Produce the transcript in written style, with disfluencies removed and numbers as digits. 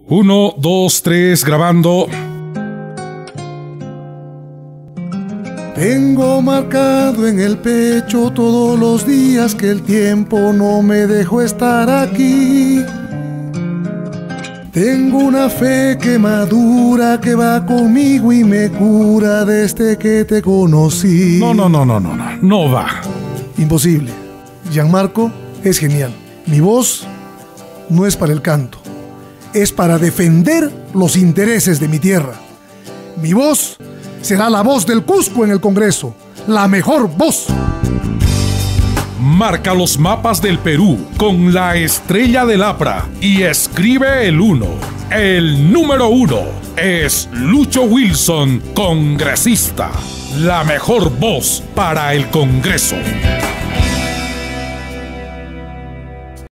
1, 2, 3, grabando. Tengo marcado en el pecho todos los días que el tiempo no me dejó estar aquí. Tengo una fe que madura, que va conmigo y me cura desde que te conocí. No va. Imposible. Gianmarco es genial. Mi voz no es para el canto, es para defender los intereses de mi tierra. Mi voz será la voz del Cusco en el Congreso, la mejor voz. Marca los mapas del Perú con la estrella del APRA y escribe el 1. El número 1 es Lucho Wilson, congresista. La mejor voz para el Congreso.